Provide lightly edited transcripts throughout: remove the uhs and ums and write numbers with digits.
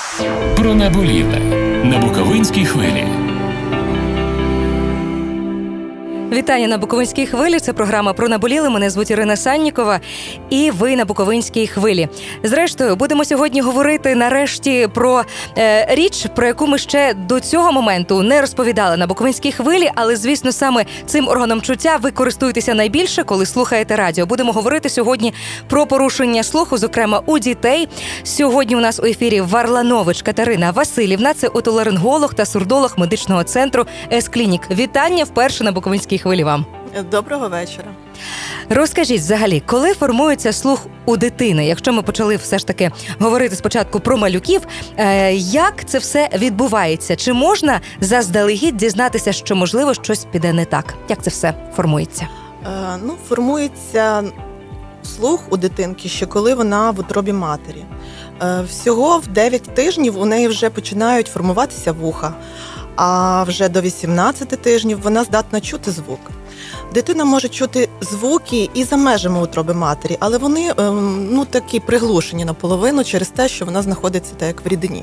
Про наболіле на Буковинській хвилі. Вітання на Буковинській хвилі. Це програма «Про наболіле». Мене звуть Ірина Саннікова. І ви на Буковинській хвилі. Зрештою, будемо сьогодні говорити нарешті про річ, про яку ми ще до цього моменту не розповідали на Буковинській хвилі. Але, звісно, саме цим органом чуття ви користуєтеся найбільше, коли слухаєте радіо. Будемо говорити сьогодні про порушення слуху, зокрема у дітей. Сьогодні у нас у ефірі Варланович Катерина Василівна. Це отоларинголог та сурдолог медичного центру С-клінік. Вітання вперше на Буковинській хвилі вам. Доброго вечора. Розкажіть взагалі, коли формується слух у дитини? Якщо ми почали все ж таки говорити спочатку про малюків, як це все відбувається? Чи можна заздалегідь дізнатися, що, можливо, щось піде не так? Як це все формується? Формується слух у дитинки ще коли вона в утробі матері. Всього в 9 тижнів у неї вже починають формуватися вуха. А вже до 18 тижнів вона здатна чути звук. Дитина може чути звуки і за межами утроби матері, але вони такі приглушені наполовину через те, що вона знаходиться так як в рідині.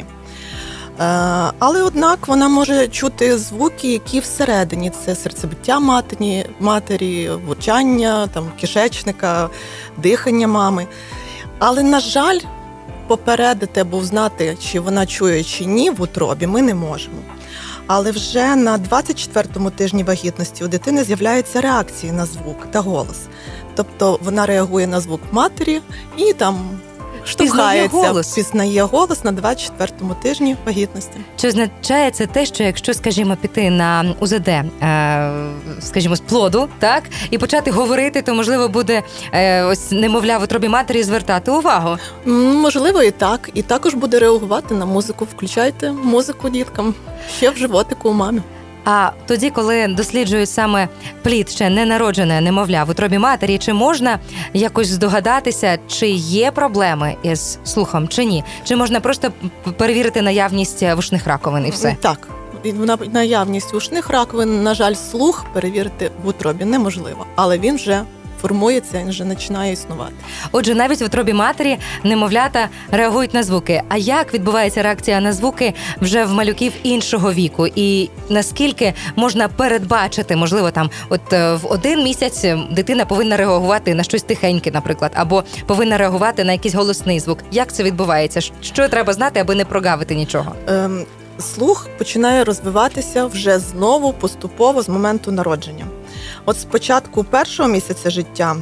Але, однак, вона може чути звуки, які всередині. Це серцебиття матері, влучання, кишечника, дихання мами. Але, на жаль, попередити або знати, чи вона чує, чи ні в утробі, ми не можемо. Але вже на 24-му тижні вагітності у дитини з'являються реакції на звук та голос. Тобто вона реагує на звук матері і штовхається, пізнає голос на 24-му тижні вагітності. Чи означає це те, що якщо, скажімо, піти на УЗД, скажімо, з плоду, так, і почати говорити, то, можливо, буде ось немовля в утробі матері звертати увагу? Можливо, і так. І також буде реагувати на музику. Включайте музику діткам ще в животику у мамі. А тоді, коли досліджують саме плід ще ненароджене немовля в утробі матері, чи можна якось здогадатися, чи є проблеми із слухом, чи ні? Чи можна просто перевірити наявність вушних раковин і все? Так, наявність вушних раковин, на жаль, слух перевірити в утробі неможливо, але він вже формується, він вже починає існувати. Отже, навіть в утробі матері немовлята реагують на звуки. А як відбувається реакція на звуки вже в малюків іншого віку? І наскільки можна передбачити, можливо, в 1 місяць дитина повинна реагувати на щось тихеньке, наприклад, або повинна реагувати на якийсь голосний звук? Як це відбувається? Що треба знати, аби не прогавити нічого? Слух починає розвиватися вже знову поступово з моменту народження. От спочатку першого місяця життя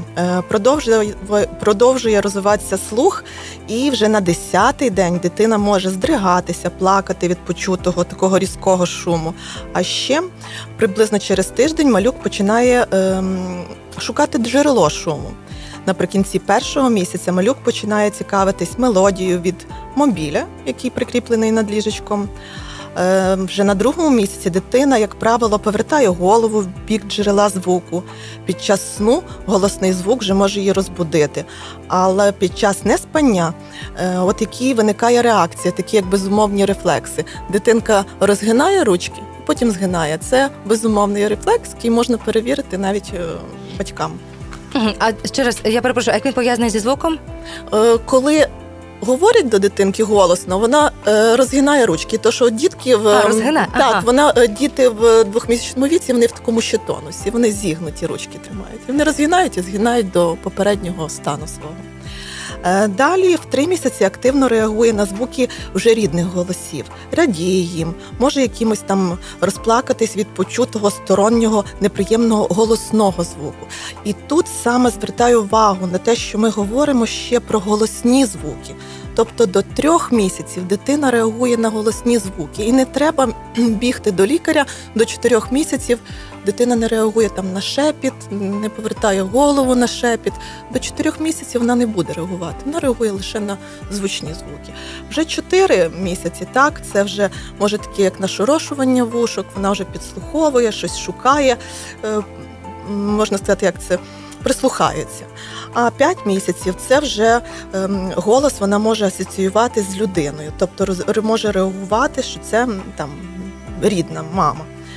продовжує розвиватися слух, і вже на 10-й день дитина може здригатися, плакати від почутого такого різкого шуму. А ще приблизно через тиждень малюк починає шукати джерело шуму. Наприкінці першого місяця малюк починає цікавитись мелодією від мобіля, який прикріплений над ліжечком. Вже на 2-му місяці дитина, як правило, повертає голову в бік джерела звуку. Під час сну голосний звук вже може її розбудити. Але під час неспання які виникає реакція, такі як безумовні рефлекси. Дитинка розгинає ручки, потім згинає. Це безумовний рефлекс, який можна перевірити навіть батькам. А ще раз, я перепрошую, як він пов'язаний зі звуком? Коли говорить до дитинки голосно, вона розгинає ручки. То що дітки діти в 2-місячному віці, вони в такому ще тонусі, вони зігнуті ручки тримають. Вони розгинають і згинають до попереднього стану свого. Далі в 3 місяці активно реагує на звуки вже рідних голосів, радіє їм, може якимось розплакатись від почутого стороннього неприємного голосного звуку. І тут саме звертаю увагу на те, що ми говоримо ще про голосні звуки. Тобто до 3 місяців дитина реагує на голосні звуки. І не треба бігти до лікаря до 4 місяців. Дитина не реагує на шепіт, не повертає голову на шепіт. До 4 місяців вона не буде реагувати. Вона реагує лише на звучні звуки. Вже 4 місяці, це вже може таке, як нашорошування вушок, вона вже підслуховує, щось шукає. Можна сказати, як це прислухається. А 5 місяців – це вже голос вона може асоціювати з людиною. Тобто може реагувати, що це рідна мама.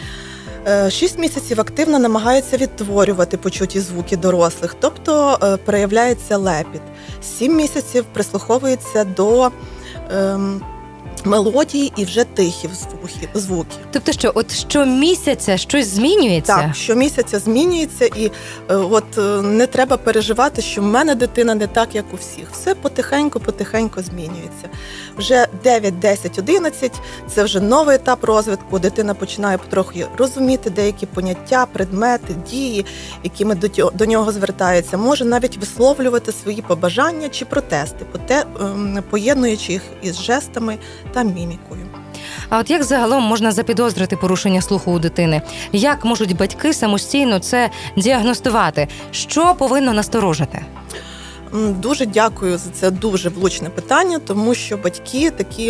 6 місяців активно намагається відтворювати почуті звуки дорослих, тобто проявляється лепіт. 7 місяців прислуховується до мелодії і вже тихі звуки. Тобто що, от щомісяця щось змінюється? Так, щомісяця змінюється, і не треба переживати, що в мене дитина не так, як у всіх. Все потихеньку змінюється. Вже 9, 10, 11 – це вже новий етап розвитку. Дитина починає потрохи розуміти деякі поняття, предмети, дії, якими до нього звертаються. Може навіть висловлювати свої побажання чи протести, поєднуючи їх із жестами та мімікою. А от як загалом можна запідозрити порушення слуху у дитини? Як можуть батьки самостійно це діагностувати? Що повинно насторожити? Дуже дякую за це дуже влучне питання, тому що батьки такі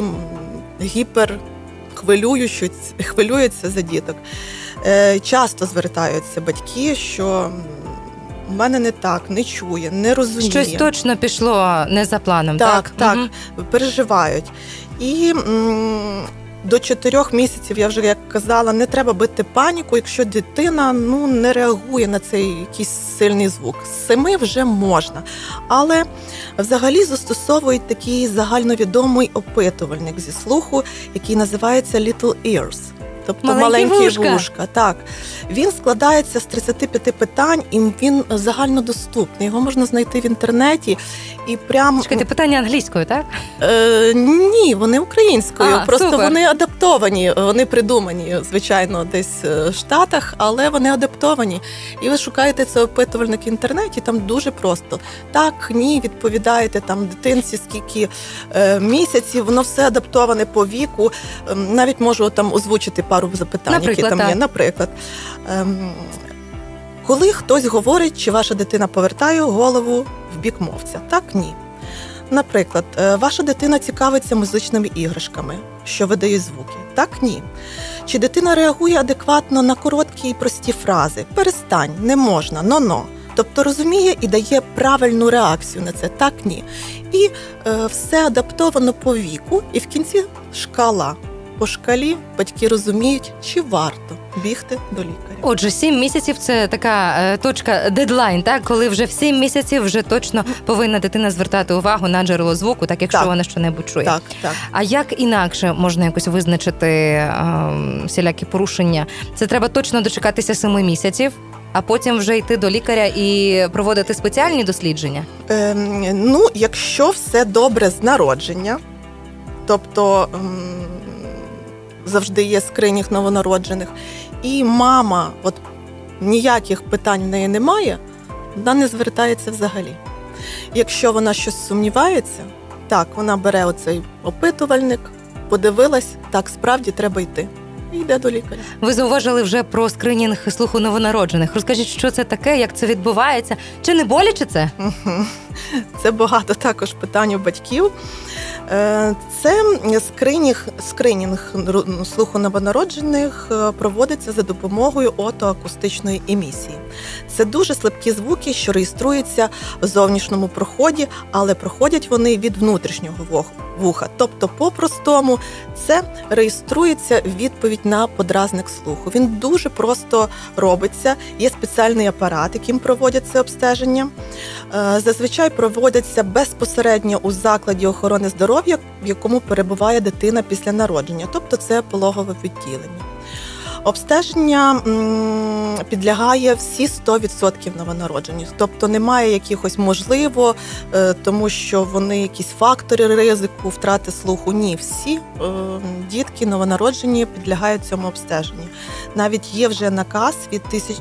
хвилюються за діток. Часто звертаються батьки, що в мене не так, не чує, не розуміє. Щось точно пішло не за планом, так? Так, переживають. І до 4 місяців, я вже як казала, не треба бити паніку, якщо дитина не реагує на цей якийсь сильний звук. З 7 вже можна. Але взагалі застосовують такий загальновідомий опитувальник зі слуху, який називається Little Ears. Тобто маленькі вушка. Так. Він складається з 35 питань, і він загальнодоступний. Його можна знайти в інтернеті. І Чекайте, питання англійською, так? Ні, вони українською. Просто супер. Вони адаптовані, вони придумані, звичайно, десь в Штатах, але вони адаптовані. І ви шукаєте цей опитувальник в інтернеті, там дуже просто. Так, ні, відповідаєте там дитинці, скільки місяців, воно все адаптоване по віку. Навіть можу там озвучити пару запитань, наприклад, які там є. Наприклад, коли хтось говорить, чи ваша дитина повертає голову в бік мовця? Так, ні. Наприклад, ваша дитина цікавиться музичними іграшками, що видають звуки? Так, ні. Чи дитина реагує адекватно на короткі і прості фрази? Перестань, не можна, но-но. Тобто розуміє і дає правильну реакцію на це? Так, ні. І все адаптовано по віку, і в кінці шкала. По шкалі батьки розуміють, чи варто бігти до лікаря. Отже, 7 місяців – це така точка, дедлайн, так? Коли вже в 7 місяців вже точно повинна дитина звертати увагу на джерело звуку, так, якщо вона що-небудь чує. Так. А як інакше можна якось визначити всілякі порушення? Це треба точно дочекатися 7 місяців, а потім вже йти до лікаря і проводити спеціальні дослідження? Якщо все добре з народження, тобто завжди є скринінг новонароджених, і мама, ніяких питань в неї немає, вона не звертається взагалі. Якщо вона щось сумнівається, так, вона бере оцей опитувальник, подивилась, так, справді треба йти. І йде до лікаря. Ви зауважили вже про скринінг слуху новонароджених. Розкажіть, що це таке, як це відбувається? Чи не боляче це? Це багато також питань у батьків. Це скринінг слуху новонароджених проводиться за допомогою отоакустичної емісії. Це дуже слабкі звуки, що реєструються в зовнішньому проході, але проходять вони від внутрішнього вуха. Тобто, по-простому, це реєструється відповідь на подразник слуху. Він дуже просто робиться. Є спеціальний апарат, яким проводять це обстеження. Зазвичай проводяться безпосередньо у закладі охорони здоров'я, в якому перебуває дитина після народження. Тобто, це пологове відділення. Обстеження підлягає всі 100% новонароджених. Тобто немає якихось можливо, тому що вони якісь фактори ризику, втрати слуху. Ні, всі дітки новонароджені підлягають цьому обстеженню. Навіть є вже наказ від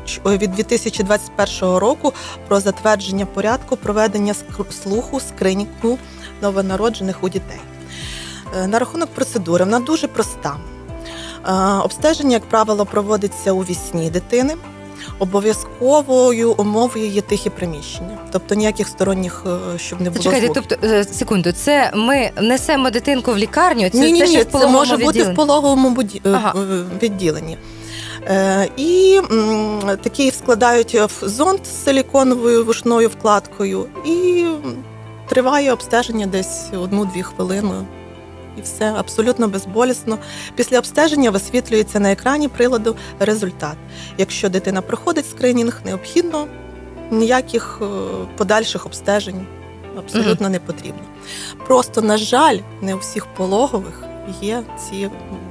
2021 року про затвердження порядку проведення слуху скринінгу новонароджених у дітей. На рахунок процедури, вона дуже проста. Обстеження, як правило, проводиться у вісні дитини. Обов'язковою умовою є тихі приміщення. Тобто ніяких сторонніх, щоб не було звуків. Тобто, секунду, це ми несемо дитинку в лікарню? Ні, це може бути в пологовому відділенні. І такий складають в зонд з силіконовою вушною вкладкою, і триває обстеження десь 1-2 хвилини. І все абсолютно безболісно. Після обстеження висвітлюється на екрані приладу результат. Якщо дитина проходить скринінг, необхідно, ніяких подальших обстежень абсолютно не потрібно. Просто, на жаль, не у всіх пологових є ці...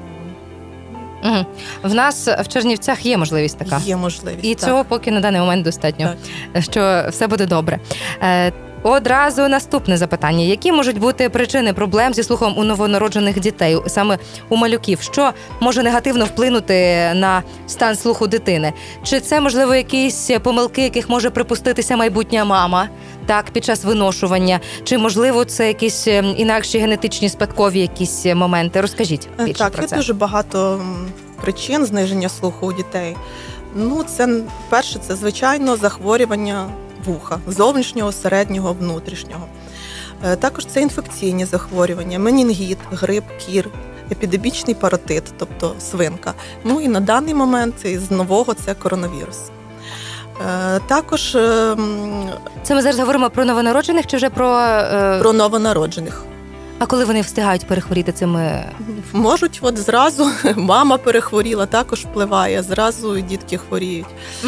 Угу. В нас в Чернівцях є можливість така. Є можливість, і так. Цього поки на даний момент достатньо, так. Що все буде добре. Одразу наступне запитання. Які можуть бути причини проблем зі слухом у новонароджених дітей, саме у малюків? Що може негативно вплинути на стан слуху дитини? Чи це, можливо, якісь помилки, яких може припуститися майбутня мама, так, під час виношування? Чи, можливо, це якісь інакші генетичні спадкові якісь моменти? Розкажіть більше так, про це. Так, є дуже багато причин зниження слуху у дітей. Це, перше, це, звичайно, захворювання вуха, зовнішнього, середнього, внутрішнього. Також це інфекційні захворювання, менінгіт, грип, кір, епідемічний паротит, тобто свинка. І на даний момент з нового це коронавірус. Також... Це ми зараз говоримо про новонароджених чи вже про... Про новонароджених. А коли вони встигають перехворіти цими? Можуть, зразу мама перехворіла, також впливає, зразу дітки хворіють.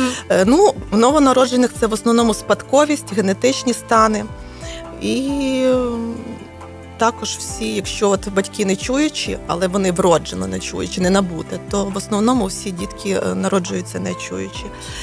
У новонароджених це в основному спадковість, генетичні стани. І також всі, якщо батьки не чуючі, але вони вроджено не чуючі, не набуте, то в основному всі дітки народжуються не чуючі.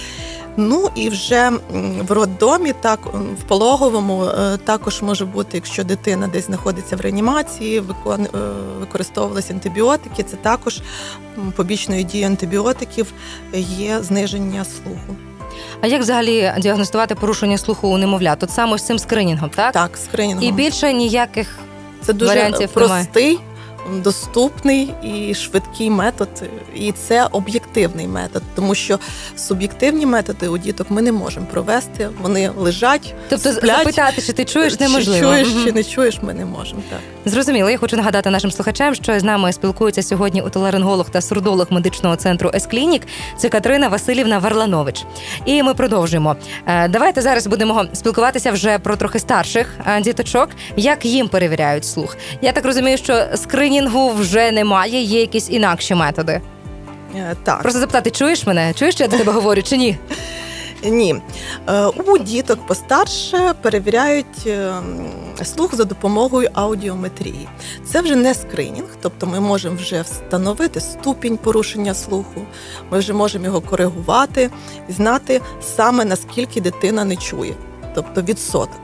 І вже в роддомі, так, в пологовому також може бути, якщо дитина десь знаходиться в реанімації, використовувалися антибіотики, це також побічною дією антибіотиків є зниження слуху. А як взагалі діагностувати порушення слуху у немовлят? Тут саме з цим скринінгом, так? Так, скринінгом. І більше ніяких це дуже варіантів простий, немає? Доступний і швидкий метод, і це об'єктивний метод, тому що суб'єктивні методи у діток ми не можемо провести, вони лежать, тобто сплять. Запитати, чи ти чуєш, неможливо. Чи чуєш, чи не чуєш, ми не можемо, так. Зрозуміло. Я хочу нагадати нашим слухачам, що з нами спілкується сьогодні отоларинголог та сурдолог медичного центру С-клінік. Це Катерина Василівна Варланович. І ми продовжуємо. Давайте зараз будемо спілкуватися вже про трохи старших діточок. Як їм перевіряють слух? Я так розумію, що скринінгу вже немає, є якісь інакші методи. Так. Просто запитати, чуєш мене? Чуєш, що я до тебе говорю, чи ні? Ні. У діток постарше перевіряють слух за допомогою аудіометрії. Це вже не скринінг, тобто ми можемо вже встановити ступінь порушення слуху, ми вже можемо його коригувати і знати саме наскільки дитина не чує, тобто відсоток.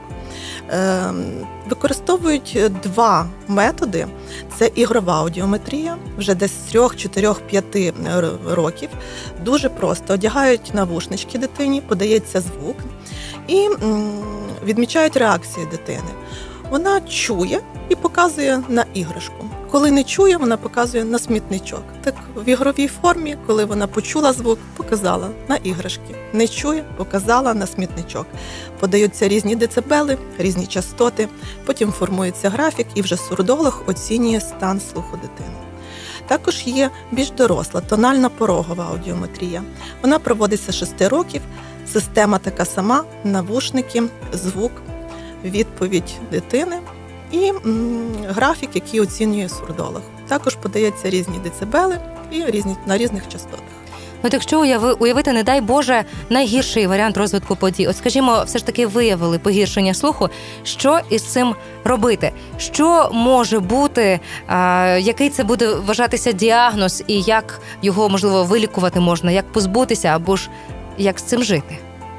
Використовують два методи. Це ігрова аудіометрія, вже десь з 3, 4, 5 років. Дуже просто. Одягають навушнички дитині, подається звук і відмічають реакцію дитини. Вона чує і показує на іграшку. Коли не чує, вона показує на смітничок. Так в ігровій формі, коли вона почула звук, показала на іграшки. Не чує, показала на смітничок. Подаються різні децибели, різні частоти, потім формується графік і вже сурдолог оцінює стан слуху дитини. Також є більш доросла, тональна порогова аудіометрія. Вона проводиться 6 років, система така сама, навушники, звук, відповідь дитини і графік, який оцінює сурдолог. Також подається різні децибели і на різних частотах. От якщо уявити, не дай Боже, найгірший варіант розвитку подій, от скажімо, все ж таки виявили погіршення слуху, що із цим робити? Що може бути, який це буде вважатися діагноз і як його, можливо, вилікувати можна, як позбутися або ж як з цим жити?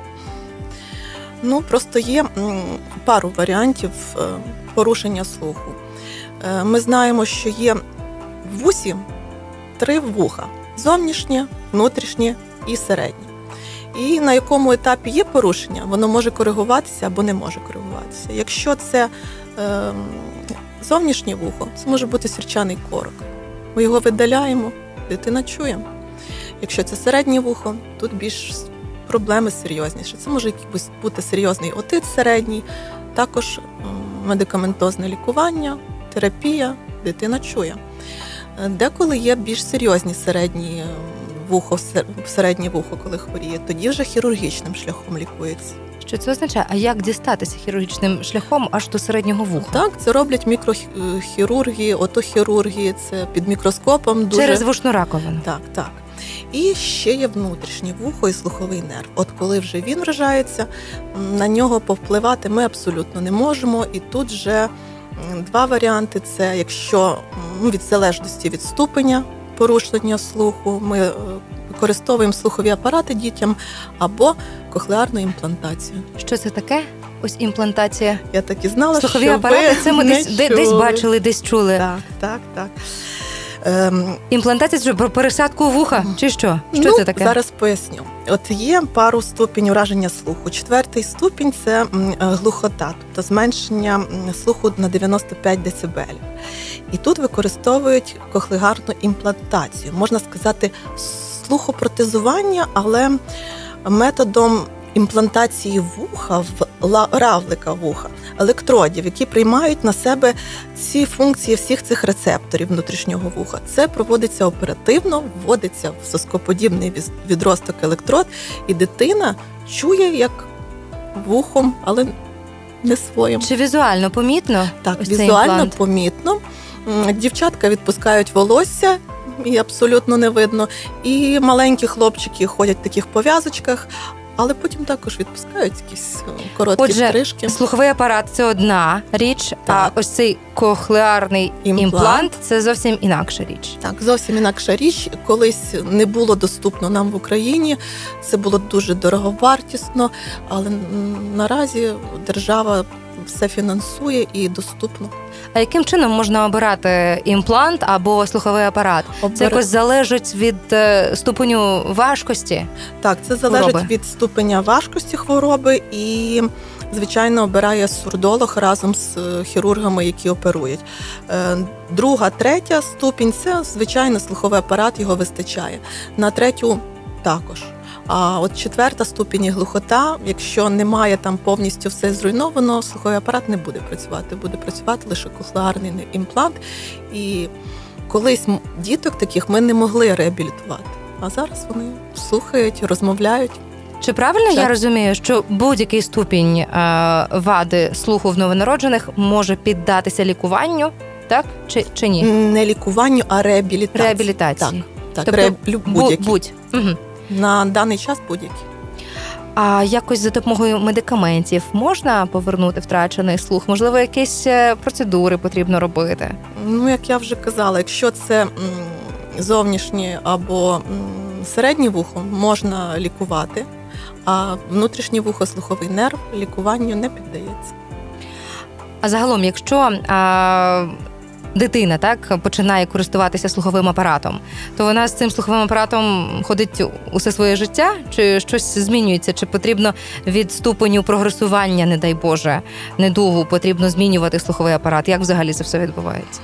Просто є пару варіантів порушення слуху. Ми знаємо, що є в вусі 3 вуха – зовнішнє, внутрішнє і середнє. І на якому етапі є порушення, воно може коригуватися або не може коригуватися. Якщо це зовнішнє вухо, це може бути сірчаний корок. Ми його видаляємо, дитина чує. Якщо це середнє вухо, тут більш проблеми серйозніші. Це може бути серйозний отит середній, також медикаментозне лікування, терапія, дитина чує. Деколи є більш серйозні середнє вухо, коли хворіє, тоді вже хірургічним шляхом лікується. Що це означає? А як дістатися хірургічним шляхом аж до середнього вуха? Так, це роблять мікрохірурги, отохірурги, це під мікроскопом. Через вушну раковину? Так. І ще є внутрішнє вухо і слуховий нерв. От коли вже він вражається, на нього повпливати ми абсолютно не можемо, і тут вже Два варіанти – це якщо від залежності від ступеня порушення слуху, ми використовуємо слухові апарати дітям або кохлеарну імплантацію. Що це таке? Ось імплантація. Я так і знала, слухові що апарати, це ми десь бачили, десь чули. Так. Імплантація – це про пересадку вуха чи що? Що це таке? Зараз поясню. От є пару ступінь ураження слуху. 4-й ступінь – це глухота, тобто зменшення слуху на 95 дБ. І тут використовують кохлеарну імплантацію. Можна сказати, слухопротезування, але методом імплантації вуха, равлика вуха, електродів, які приймають на себе ці функції всіх цих рецепторів внутрішнього вуха. Це проводиться оперативно, вводиться в соскоподібний відросток електрод, і дитина чує як вухом, але не своїм. Чи візуально помітно? Так, візуально помітно. Дівчатка відпускають волосся, і абсолютно не видно. І маленькі хлопчики ходять в таких пов'язочках, але потім також відпускають якісь короткі стрижки. Отже, слуховий апарат – це одна річ, а ось цей кохлеарний імплант – це зовсім інакша річ. Так, зовсім інакша річ. Колись не було доступно нам в Україні, це було дуже дороговартісно, але наразі держава все фінансує і доступно. А яким чином можна обирати імплант або слуховий апарат? Це якось залежить від ступеню важкості? Так, це залежить від ступеня важкості хвороби і, звичайно, обирає сурдолог разом з хірургами, які оперують. 2, 3 ступінь – це, звичайно, слуховий апарат, його вистачає. На 3 також. А от 4 ступінь і глухота, якщо немає там повністю все зруйновано, слуховий апарат не буде працювати. Буде працювати лише кохлеарний імплант. І колись діток таких ми не могли реабілітувати. А зараз вони слухають, розмовляють. Чи правильно я розумію, що будь-який ступінь вади слуху в новонароджених може піддатися лікуванню, так? Чи ні? Не лікуванню, а реабілітації. Реабілітації. Так, тобто, будь-які. Угу. На даний час будь-які. А якось за допомогою медикаментів можна повернути втрачений слух? Можливо, якісь процедури потрібно робити? Як я вже казала, якщо це зовнішнє або середнє вухо, можна лікувати, а внутрішнє вухо, слуховий нерв лікуванню не піддається. А загалом, якщо дитина починає користуватися слуховим апаратом, то вона з цим слуховим апаратом ходить усе своє життя? Чи щось змінюється? Чи потрібно від ступеню прогресування, не дай Боже, недугу, потрібно змінювати слуховий апарат? Як взагалі це все відбувається?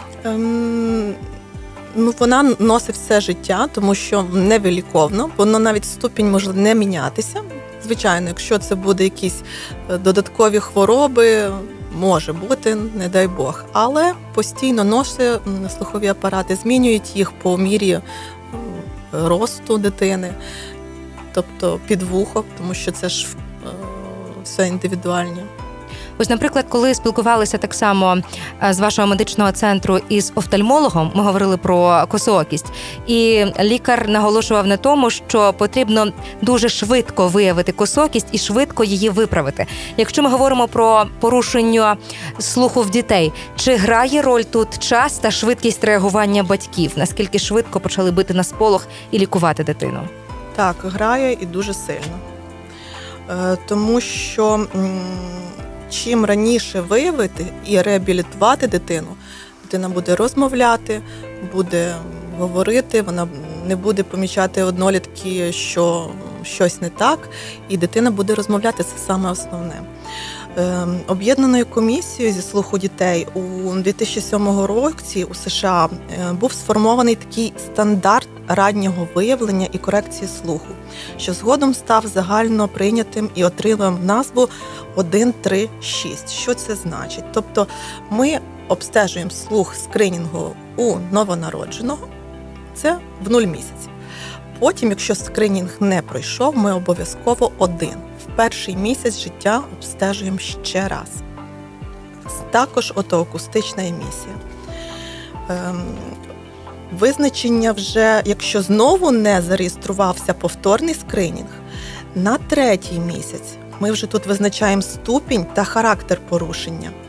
Вона носить все життя, тому що невиліковно, воно навіть ступінь може не мінятися. Звичайно, якщо це буде якісь додаткові хвороби, може бути, не дай Бог. Але постійно носить слухові апарати, змінюють їх по мірі росту дитини, тобто під вухо, тому що це ж все індивідуальне. Ось, наприклад, коли спілкувалися так само з вашого медичного центру із офтальмологом, ми говорили про косоокість, і лікар наголошував на тому, що потрібно дуже швидко виявити косоокість і швидко її виправити. Якщо ми говоримо про порушення слуху в дітей, чи грає роль тут час та швидкість реагування батьків? Наскільки швидко почали бити на сполох і лікувати дитину? Так, грає і дуже сильно. Тому що чим раніше виявити і реабілітувати дитину, дитина буде розмовляти, буде говорити, вона не буде помічати однолітки, що щось не так, і дитина буде розмовляти, це саме основне. Об'єднаною комісією зі слуху дітей у 2007 році у США був сформований такий стандарт раннього виявлення і корекції слуху, що згодом став загально прийнятим і отримав назву 1-3-6. Що це значить? Тобто ми обстежуємо слух скринінгово у новонародженого, це в 0 місяців. Потім, якщо скринінг не пройшов, ми обов'язково в перший місяць життя обстежуємо ще раз. Також отоакустична емісія. Визначення вже, якщо знову не зареєструвався повторний скринінг, на 3-й місяць ми вже тут визначаємо ступінь та характер порушення.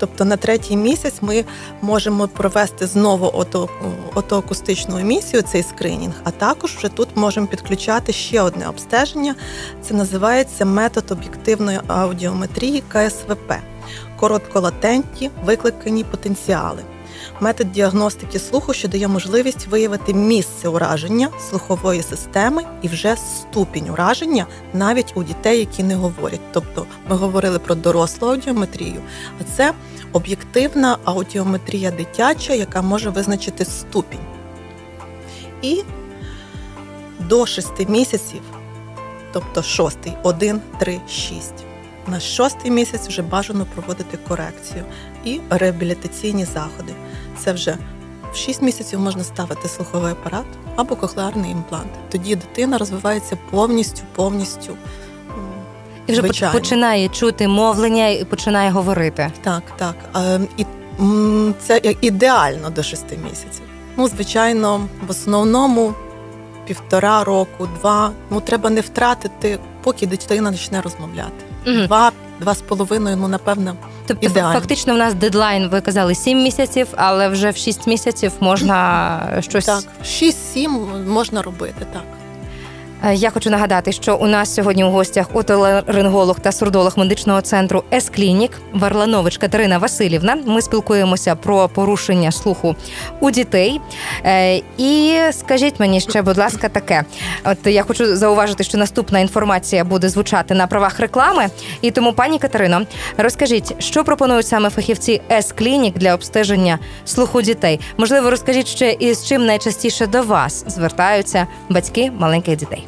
Тобто на 3-й місяць ми можемо провести знову отоакустичну емісію, цей скринінг, а також вже тут можемо підключати ще одне обстеження. Це називається метод об'єктивної аудіометрії КСВП – коротколатентні викликані потенціали. Метод діагностики слуху, що дає можливість виявити місце ураження слухової системи і вже ступінь ураження навіть у дітей, які не говорять. Тобто ми говорили про дорослу аудіометрію, а це об'єктивна аудіометрія дитяча, яка може визначити ступінь. І до 6 місяців, тобто 6-й, 1, 3, 6. На 6-й місяць вже бажано проводити корекцію і реабілітаційні заходи. Це вже в 6 місяців можна ставити слуховий апарат або кохлеарний імплант. Тоді дитина розвивається повністю. І вже починає чути мовлення і починає говорити. Так. І це ідеально до 6 місяців. Звичайно, в основному 1,5 року, 2. Треба не втратити, поки дитина почне розмовляти. 2-2,5, напевно, тобто, ідеально. Фактично, в нас дедлайн, ви казали, 7 місяців, але вже в 6 місяців можна щось... Так, 6-7 можна робити, так. Я хочу нагадати, що у нас сьогодні у гостях отоларинголог та сурдолог медичного центру С-Клінік Варланович Катерина Василівна. Ми спілкуємося про порушення слуху у дітей. І скажіть мені ще, будь ласка, таке. От я хочу зауважити, що наступна інформація буде звучати на правах реклами. І тому, пані Катерино, розкажіть, що пропонують саме фахівці С-Клінік для обстеження слуху дітей? Можливо, розкажіть ще, і з чим найчастіше до вас звертаються батьки маленьких дітей?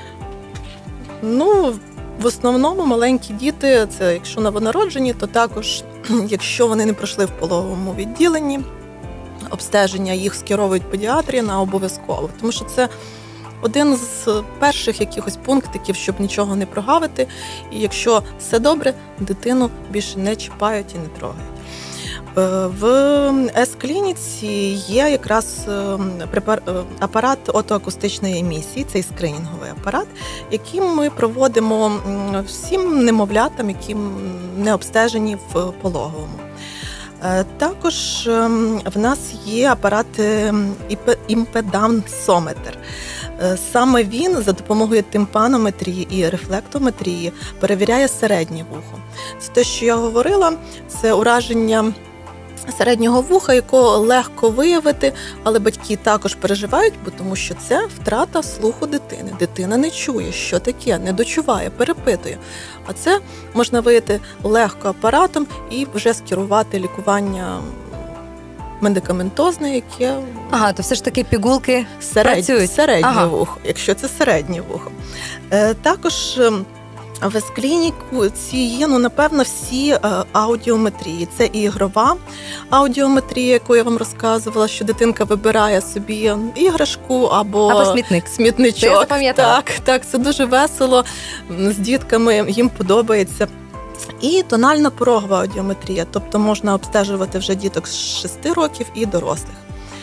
В основному маленькі діти, це якщо новонароджені, то також, якщо вони не пройшли в пологовому відділенні, обстеження їх скеровують педіатрі на обов'язково. Тому що це один з перших якихось пунктиків, щоб нічого не прогавити. І якщо все добре, дитину більше не чіпають і не трогають. В С-клініці є якраз апарат отоакустичної емісії, цей скринінговий апарат, яким ми проводимо всім немовлятам, які не обстежені в пологовому. Також в нас є апарат імпедансометр. Саме він за допомогою тимпанометрії і рефлектометрії перевіряє середнє вухо. Це те, що я говорила, це ураження середнього вуха, якого легко виявити, але батьки також переживають, тому що це втрата слуху дитини. Дитина не чує, що таке, не дочуває, перепитує. А це можна виявити легко апаратом і вже скерувати лікування медикаментозне, яке... То все ж таки пігулки працюють? Середнє вухо, якщо це середнє вухо. Також в С-клініку є, напевно, всі аудіометрії. Це і ігрова аудіометрія, яку я вам розказувала, що дитинка вибирає собі іграшку або смітничок. Це я запам'ятала. Так, це дуже весело, з дітками, їм подобається. І тонально-порогова аудіометрія, тобто можна обстежувати вже діток з 6 років і дорослих.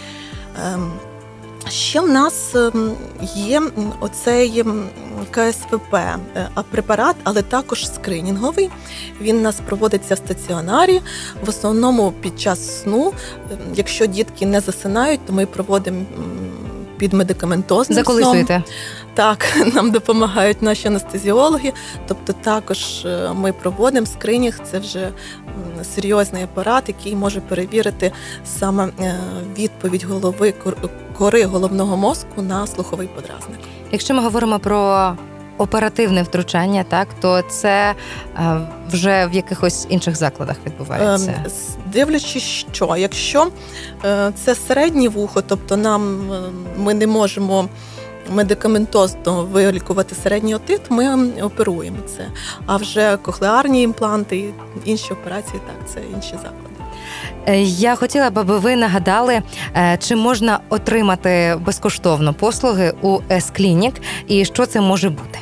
Ще в нас є оцей КСВП препарат, але також скринінговий. Він у нас проводиться в стаціонарі, в основному під час сну. Якщо дітки не засинають, то ми проводимо під медикаментозним сном. Заколисуєте? Так, нам допомагають наші анестезіологи. Тобто також ми проводимо скринінг. Це вже серйозний апарат, який може перевірити саме відповідь кори головного мозку на слуховий подразник. Якщо ми говоримо про оперативне втручання, так, то це вже в якихось інших закладах відбувається? Дивлячись, що. Якщо це середнє вухо, тобто ми не можемо медикаментозно вилікувати середній отит, ми оперуємо це. А вже кохлеарні імпланти і інші операції, так, це інші заклади. Я хотіла б, аби ви нагадали, чи можна отримати безкоштовно послуги у С-клінік і що це може бути?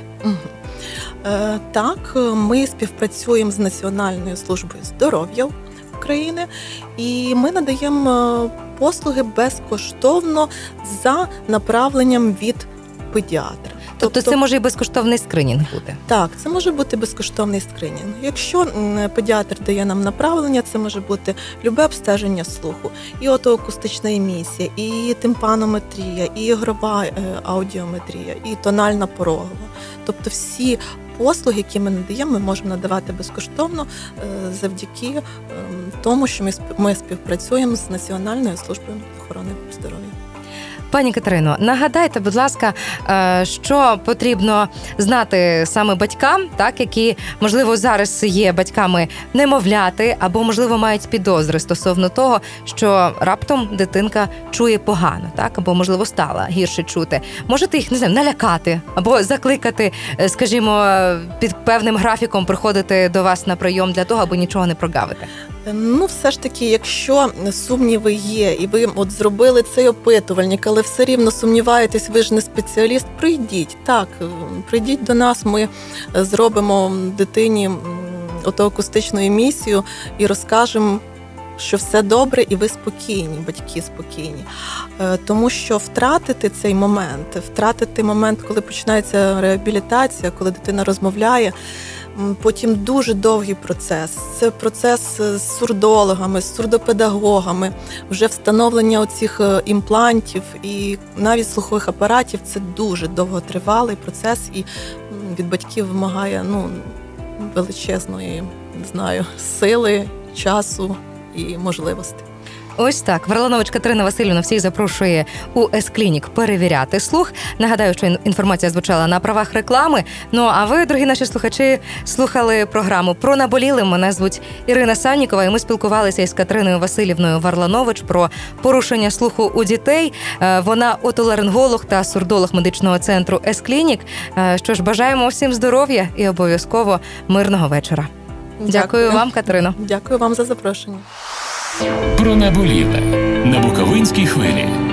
Так, ми співпрацюємо з Національною службою здоров'я України і ми надаємо послуги безкоштовно за направленням від педіатра. Тобто це може і безкоштовний скринінг бути? Так, це може бути безкоштовний скринінг. Якщо педіатр дає нам направлення, це може бути любе обстеження слуху, і отоакустична емісія, і тимпанометрія, і ігрова аудіометрія, і тональна порогова. Тобто всі послуги, які ми надаємо, ми можемо надавати безкоштовно завдяки тому, що ми співпрацюємо з Національною службою охорони здоров'я. Пані Катерино, нагадайте, будь ласка, що потрібно знати саме батькам, так, які, можливо, зараз є батьками немовляти, або, можливо, мають підозри стосовно того, що раптом дитинка чує погано, так, або, можливо, стала гірше чути. Можете їх, не знаю, налякати, або закликати, скажімо, під певним графіком приходити до вас на прийом для того, аби нічого не прогавити? Все ж таки, якщо сумніви є, і ви зробили цей опитувальник, але все рівно сумніваєтесь, ви ж не спеціаліст, прийдіть. Так, прийдіть до нас, ми зробимо дитині отоакустичну емісію і розкажемо, що все добре і ви спокійні, батьки спокійні. Тому що втратити цей момент, коли починається реабілітація, коли дитина розмовляє, потім дуже довгий процес. Це процес з сурдологами, з сурдопедагогами, вже встановлення оцих імплантів і навіть слухових апаратів. Це дуже довготривалий процес і від батьків вимагає величезної, не знаю, сили, часу і можливостей. Ось так. Варланович Катерина Васильівна всіх запрошує у С-клінік перевіряти слух. Нагадаю, що інформація звучала на правах реклами. Ну, а ви, дорогі наші слухачі, слухали програму «Про наболіле». Мене звуть Ірина Саннікова, і ми спілкувалися із Катериною Васильівною Варланович про порушення слуху у дітей. Вона отоларинголог та сурдолог медичного центру С-клінік. Що ж, бажаємо всім здоров'я і обов'язково мирного вечора. Дякую вам, Катерино. Дякую вам за запрошення. Про наболіле на Буковинській хвилі.